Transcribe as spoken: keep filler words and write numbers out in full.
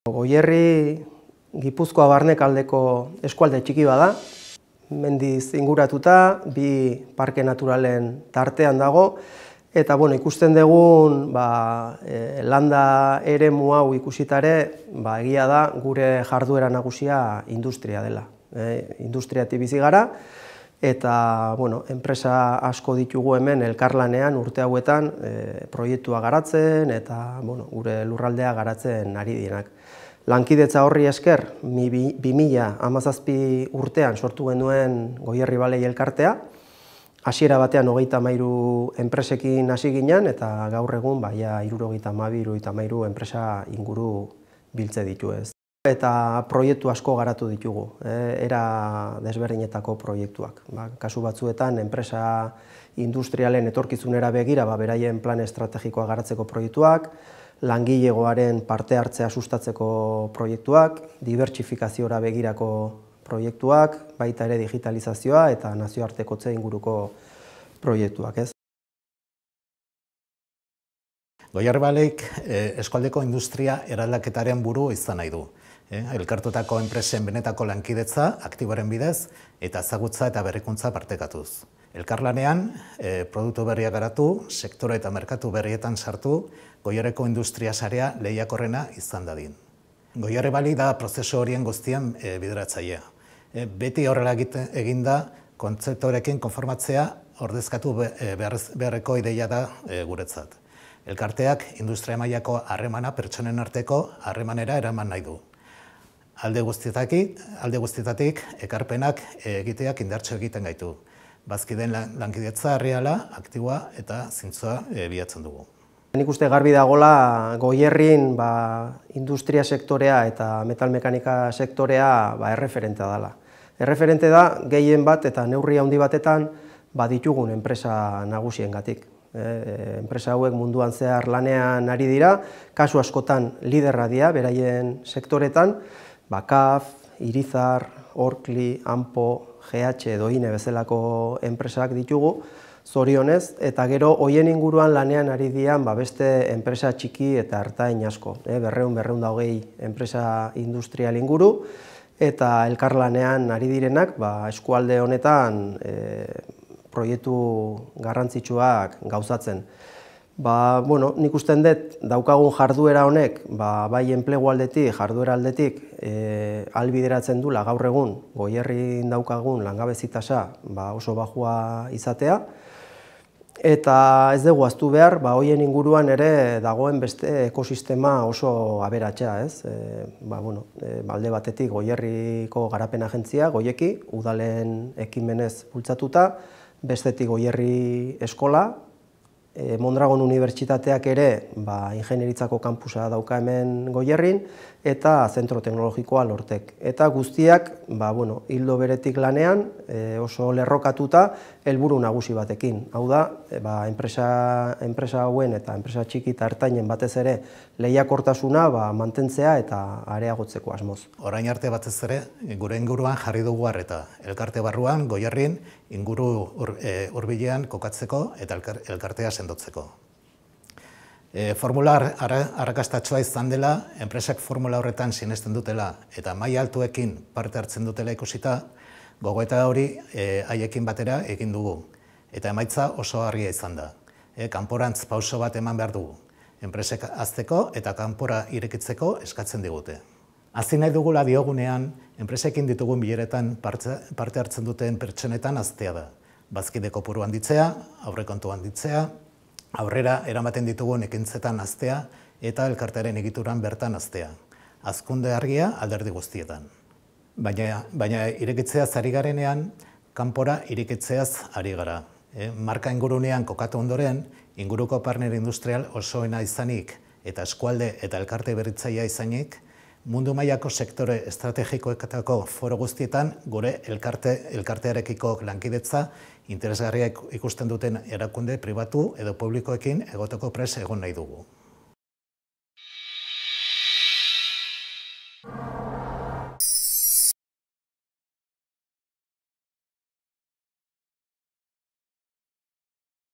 Goierri Gipuzkoa barnekaldeko eskualde txiki bada, mendiz inguratuta, bi parke naturalen tartean dago, eta bueno, ikusten dugun ba, e, landa eremu hau ikusitare, ba, egia da gure jarduera nagusia industria dela. E, industriatik bizi gara, eta bueno, enpresa asko ditugu hemen elkarlanean urte hauetan e, proiektua garatzen eta bueno, gure lurraldea garatzen ari dienak. Lankidetza horri esker, bi mila hamazazpi urtean sortu genuen Goierri Balei elkartea, hasiera batean hogeita hamairu enpresekin hasi ginen, eta gaur egun ba, ja, hirurogeita hamabi, hirurogeita hamairu enpresa inguru biltze ditu ez. Eta proiektu asko garatu ditugu, eh, era desberdinetako proiektuak. Ba, kasu batzuetan enpresa industrialen etorkizunera begira, ba, beraien plan estrategikoa garatzeko proiektuak, langilegoaren parte hartzea sustatzeko proiektuak, dibertsifikaziora begirako proiektuak, baita ere digitalizazioa eta nazioartekotze inguruko proiektuak, ez? Goierri Baleik eh, eskualdeko industria eraldaketaren buru izan nahi du. Eh, elkartutako enpresen benetako lankidetza aktiboaren bidez eta ezagutza eta berrikuntza partekatuz. Elkarlanean, eh, produktu berriak garatu, sektore eta merkatu berrietan sartu, Goierriko industria sarea lehiakorrena izan dadin. Goierri Balei da prozesu horien guztien e, bideratzailea. E, beti horrela eginda kontzeptorekin konformatzea ordezkatu be, e, beharreko ideia da e, guretzat. Elkarteak industria mailako harremana pertsonen arteko harremanera eraman nahi du. Alde guztietatik, alde guztietatik ekarpenak egiteak indartxo egiten gaitu. Bazkideen lankidetza harriala, aktiboa eta zintzoa e, bilatzen dugu. Nik uste garbi dagoela Goierrin ba, industria sektorea eta metalmekanika sektorea ba, erreferentea dela. Erreferente da gehien bat eta neurri handi batetan ba, ditugun enpresa nagusiengatik. E, enpresa hauek munduan zehar lanean ari dira, kasu askotan liderra dira beraien sektoretan, ba, K A F, Irizar, Orkli, Ampo, G H edo INE bezalako enpresak ditugu, zorionez, eta gero hoien inguruan lanean ari dian ba, beste enpresa txiki eta ertain asko, eh, berreun, berreun da hogei enpresa industrial inguru, eta elkarlanean ari direnak ba, eskualde honetan eh, proiektu garrantzitsuak gauzatzen. Ba, bueno, nik usten dut daukagun jarduera honek, ba, bai enplegu aldetik, jarduera aldetik e, ahalbideratzen dula gaur egun Goierrin daukagun langabezi tasa ba, oso bajua izatea, eta ez dugu ahaztu behar, ba, hoien inguruan ere dagoen beste ekosistema oso aberatsa, ez? E, ba, bueno, e, alde batetik Goierriko garapen agentzia, Goieki, udalen ekimenez bultzatuta, bestetik Goierri eskola, E, Mondragon Unibertsitateak ere ba, ingenieritzako kampusa dauka hemen Goierrin, eta zentro teknologikoa Lortek. Eta guztiak ba, bueno, hildo beretik lanean e, oso lerrokatuta helburu nagusi batekin. Hau da, e, ba, enpresa, enpresa hauen eta enpresa txiki eta ertainen batez ere lehiakortasuna ba, mantentzea eta areagotzeko asmoz. Orain arte batez ere, gure inguruan jarri dugu harreta. Elkarte barruan, Goierrin, inguru ur, e, hurbilean kokatzeko eta elkartea sendotzeko. E, formula arrakastatsua izan dela, enpresak formula horretan sinesten dutela eta maila altuekin parte hartzen dutela ikusita, gogoeta hori e, haiekin batera egin dugu. Eta emaitza oso argia izan da. E, kanporantz pauso bat eman behar dugu. Enpresek hazteko eta kanpora irekitzeko eskatzen digute. Hazi nahi dugula diogunean, enpresekin ditugun bileretan parte, parte hartzen duten pertsonetan haztea da. Bazkide kopuru handitzea, aurrekontu handitzea, aurrera eramaten ditugun ekintzetan haztea eta elkartearen egituran bertan haztea. Hazkunde argia alderdi guztietan. Baina, baina irekitzeaz ari garenean, kanpora irekitzeaz ari gara. E, marka ingurunean kokatu ondoren, inguruko partner industrial osoena izanik eta eskualde eta elkarte berritzailea izanik, mundu mailako sektore estrategikoetako foro guztietan gure elkarte, elkartearekiko lankidetza interesgarria ikusten duten erakunde pribatu edo publikoekin egoteko prest egon nahi dugu.